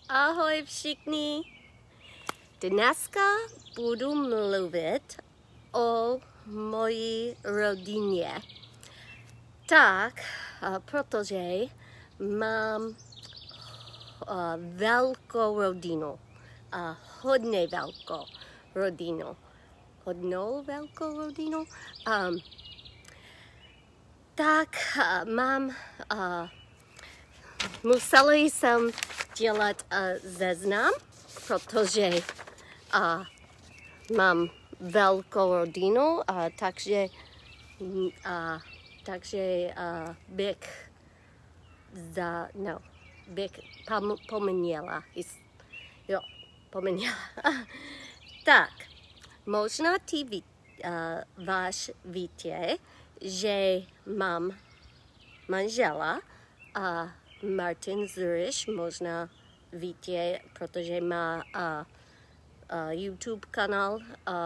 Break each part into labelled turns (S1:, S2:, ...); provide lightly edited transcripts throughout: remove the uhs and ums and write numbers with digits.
S1: Ahoj všichni. Dneska budu mluvit o mojí rodině. Protože mám velkou rodinu. Hodně velkou rodinu. Musela jsem dělat seznam, protože mám velkou rodinu, takže bych poměla. Tak, možná víte, že mám manžela Martin Zurich, možná víte, protože má YouTube kanál,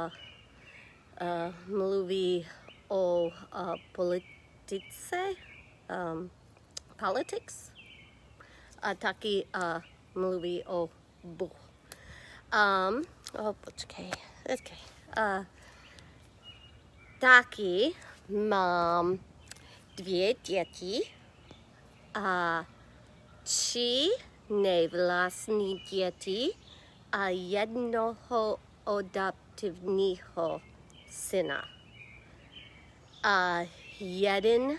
S1: mluví o politice, politics, a taky mluví o Bohu. Taky mám 2 děti a 3 nevlastní děti a 1 adoptivního syna. A jednoho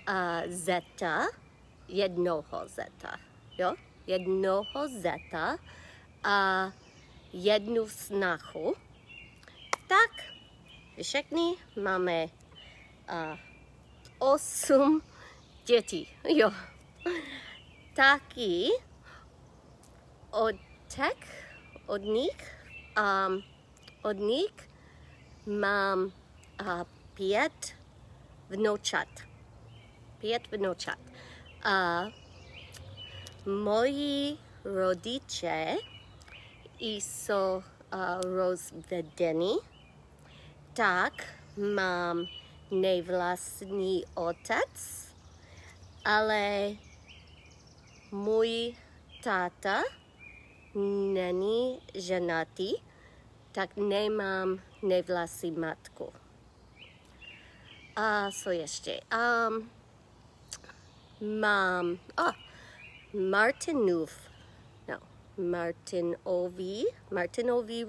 S1: zeta a 1 snachu. Tak, všichni máme 8 dětí. Taky od nich mám 5 vnoučat. Moji rodiče jsou rozvedení, tak mám nevlastní otec, ale můj táta není ženatý, tak nemám nevlastní matku. A co ještě? Mám Martinovi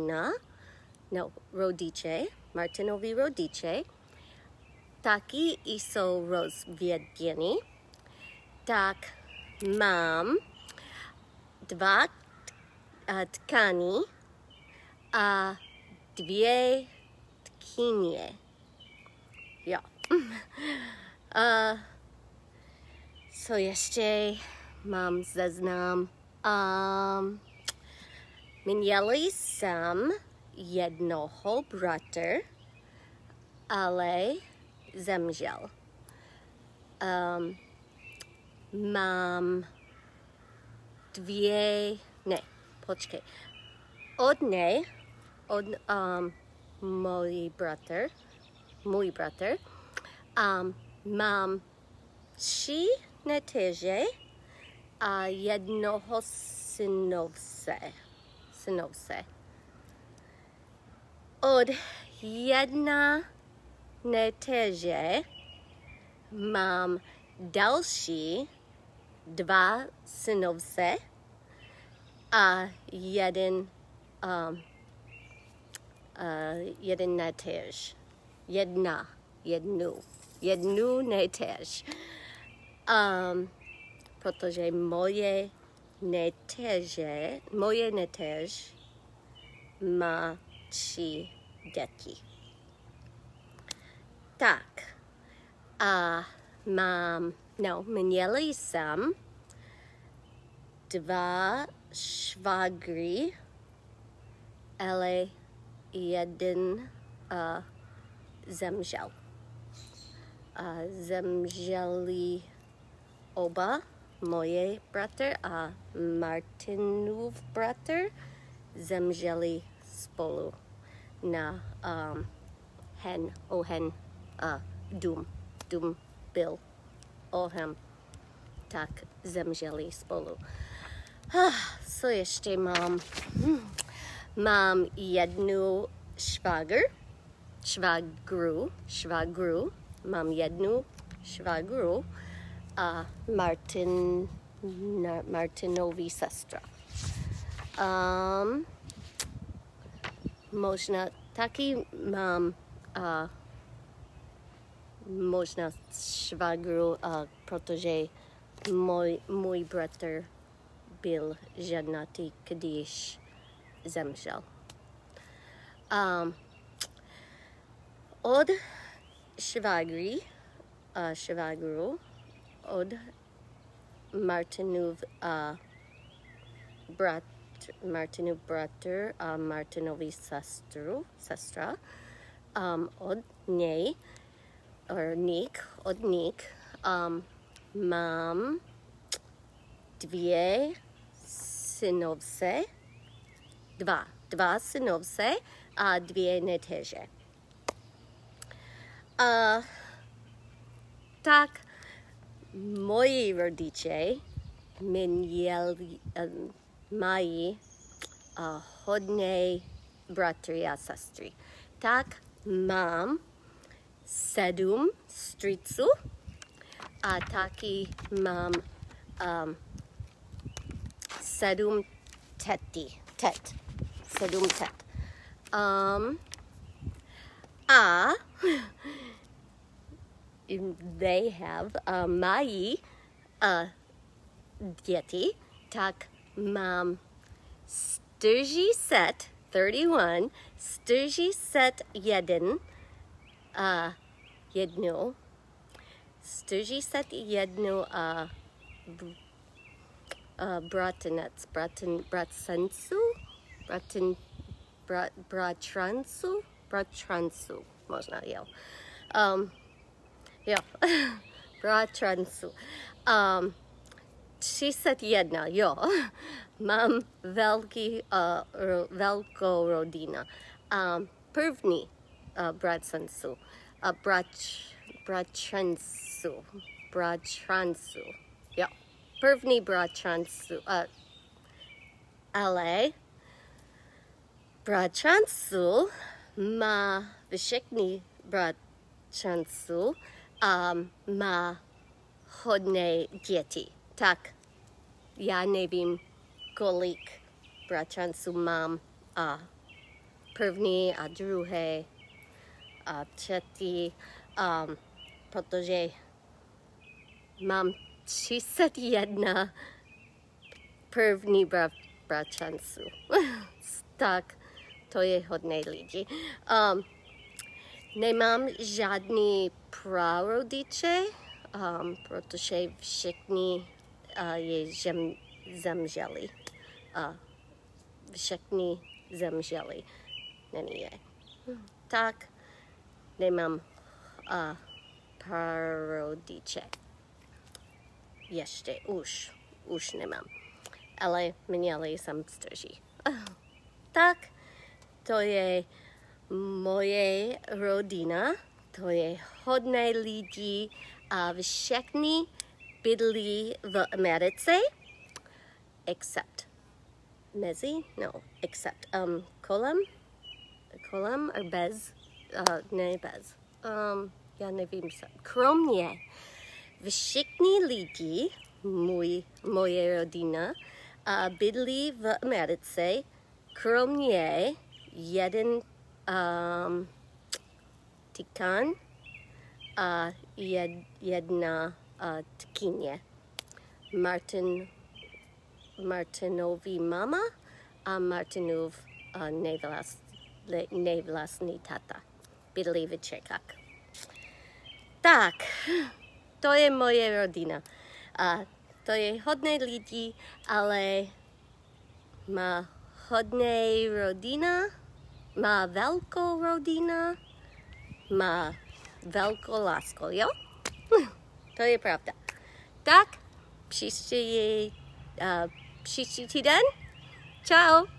S1: rodiče, taky jsou rozvěděni, tak mám 2 tkany a 2 tkyně. Co ještě mám seznam? Měla jsem jednoho bratra, ale zemřel. Mám 2, můj bratr, mám 3 neteře a 1 synovce. Od 1 neteře mám další 2 synovce a 1 neteř. Jednu neteř. Protože moje neteř má 3 děti. Tak, měla jsem 2 švagry, ale 1 zemřel. Zemřeli oba, moje bratr a Martinův bratr, zemřeli spolu na dům byl oheň, tak zemřeli spolu. Co ještě mám? Mám jednu švagru. Mám jednu švagru a Martinový sestra. Možná taky mám možná švagru, protože můj bratr byl ženatý, když zemřel. Od švagru, od Martinův bratr a Martinový sestra, od něj, od nich, mám dva synovce a dvě neteře. Tak moji rodiče mají hodně bratry a sestry. Tak mám 7 strýců a taky mám 7 tet. They have mají děti, tak mám 31 bratranců, možná, jo. Bratranců. 31, jo. Mám velkou rodinu. První bratranců. Jo. První bratranců. Ale bratranců má všechny bratranců má hodně děti. Tak já nevím, kolik bratranců mám. První a druhé a třetí, protože mám 31 první bratranců. Tak to je hodně lidí. Nemám žádný prarodiče, protože všichni zemřeli. Všichni zemřeli. Není je. Tak nemám prarodiče. Ještě, už nemám. Ale měli jsem strží. Tak, to je moje rodina, to je hodně lidí a všichni bydlí v Americe, except kolem a bez, ne bez, já nevím, kromě všichni lidi, moje rodina, bydlí v Americe, kromě jeden tykán a jedna tkyně. Martinový mama a Martinův nevlastní tata. Bydlí v Čechách. Tak, to je moje rodina. To je hodně lidí, ale má hodně rodina, má velkou rodina, má velkou lásku, jo? To je pravda. Tak, příští týden. Čau.